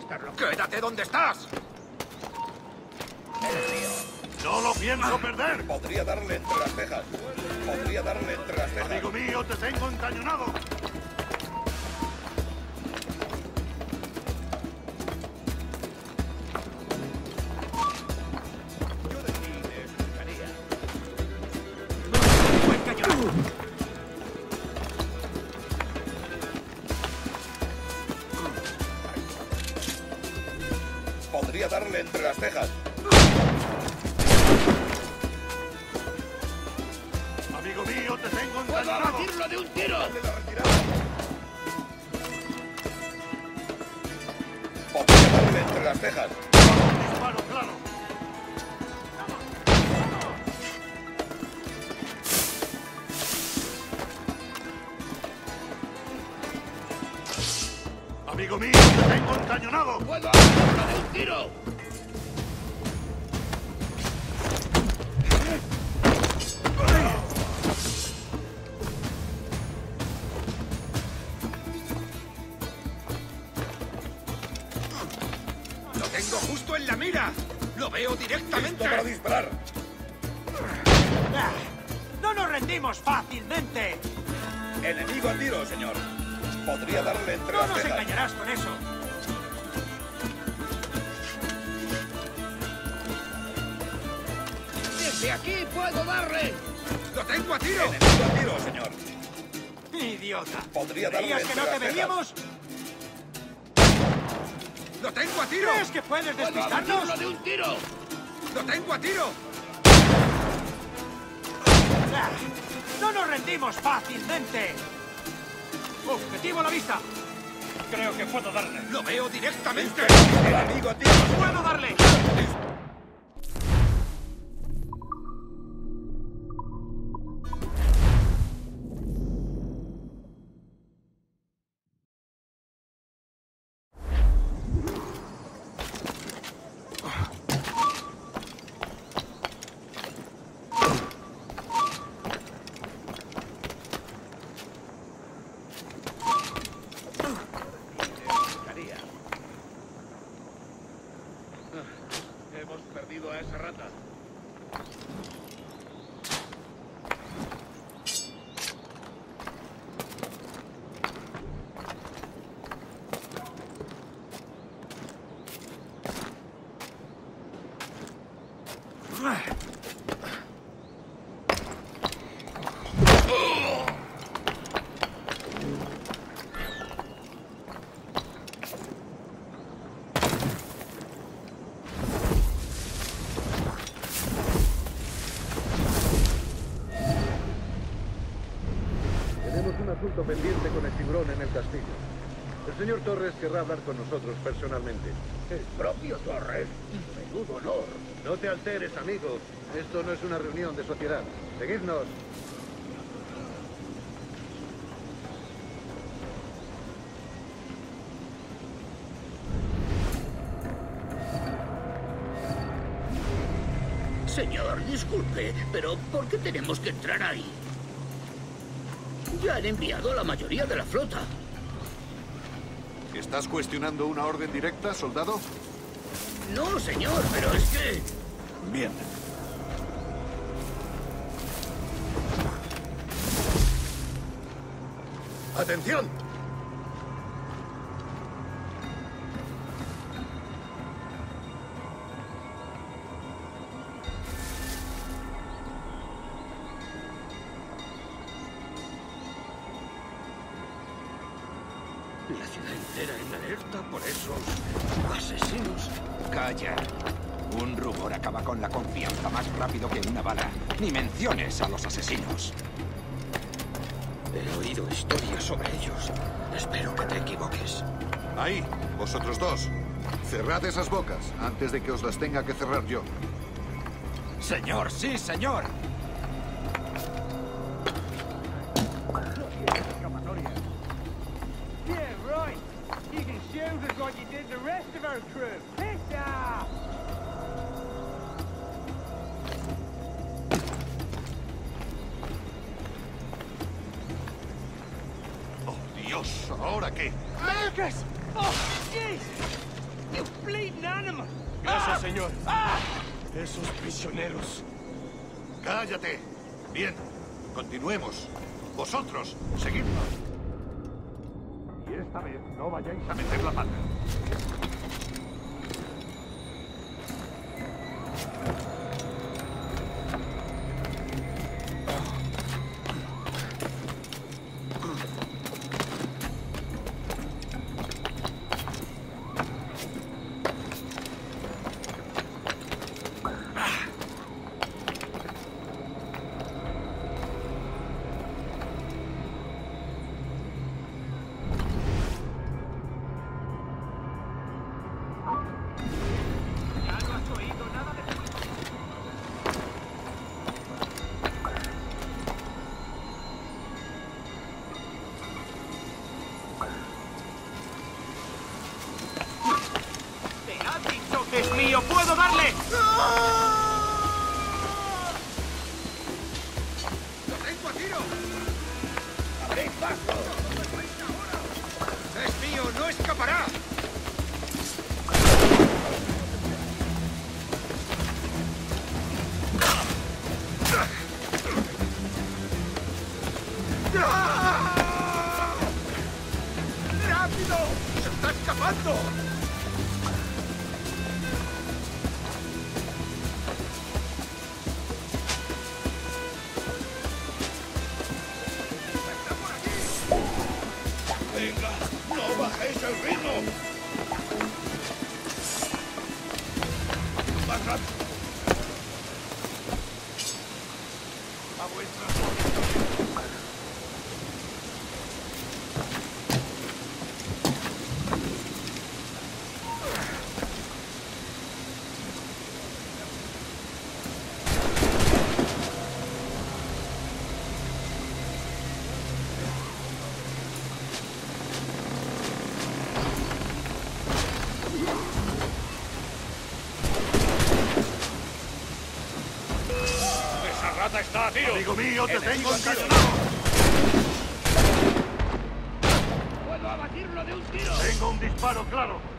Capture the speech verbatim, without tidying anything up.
estarlo. ¡Quédate donde estás! ¡No lo pienso perder! Podría darle entre las cejas. Podría darle entre las cejas. Amigo mío, te tengo encañonado. Yo de ti me escucharía. ¡Buen cañón! Podría darle entre las cejas. Amigo mío, te tengo ¡Puedo encañonado. abatirlo de un tiro! De la retirada. Podría darle entre las cejas. Disparo, claro. Amigo mío, te tengo encañonado. ¡Puedo abatirlo de un tiro! ¡Lo tengo justo en la mira! ¡Lo veo Listo directamente! para disparar. Ah, ¡No nos rendimos fácilmente! Enemigo a tiro, señor. Podría darle entre ¡No las nos cejas. engañarás con eso! ¡Desde aquí puedo darle! ¡Lo tengo a tiro! Enemigo a tiro, señor. ¡Idiota! Podría darle ¿Creías que entre no te las cejas. veríamos? ¡Lo tengo a tiro! ¿Crees que puedes ¡Puedo despistarnos? abatirlo de un tiro! ¡Lo tengo a tiro! Ah, ¡No nos rendimos fácilmente! ¡Objetivo a la vista! Creo que puedo darle. ¡Lo veo directamente! Enemigo a tiro. ¡Puedo darle! Escucharía. Ah, hemos perdido a esa rata. Tenemos un asunto pendiente con el tiburón en el castillo. El señor Torres querrá hablar con nosotros personalmente. El propio Torres. Menudo honor. No te alteres, amigo. Esto no es una reunión de sociedad. Seguidnos. Señor, disculpe, pero ¿por qué tenemos que entrar ahí? Ya han enviado a la mayoría de la flota. ¿Estás cuestionando una orden directa, soldado? No, señor, pero es que... Bien. ¡Atención! La ciudad entera en alerta por esos asesinos. ¡Calla! Un rumor acaba con la confianza más rápido que una bala. Ni menciones a los asesinos. He oído historias sobre ellos. Espero que te equivoques. Ahí, vosotros dos. Cerrad esas bocas antes de que os las tenga que cerrar yo. Señor, sí, señor. Yeah, right. You can shoot us like you did the rest of our crew. Piss off! ¡Oh, Dios! ¿Ahora qué? Marcus! Oh, jeez! eso, señor. Esos prisioneros. Cállate. Bien. Continuemos. Vosotros, seguidnos. Y esta vez no vayáis a meter la pata. ¡Es mío! ¡Puedo darle! ¡Lo tengo a tiro! ¡Abrid paso! ¡Es mío! ¡No escapará! ¡Rápido! ¡Se está escapando! ¡Venga! ¡No bajéis el ritmo! ¡Más rápido! ¡A vuestra posición! ¡Rata está a tiro! ¡Amigo mío, te tengo encañonado! ¡Puedo abatirlo de un tiro! Tengo un disparo claro.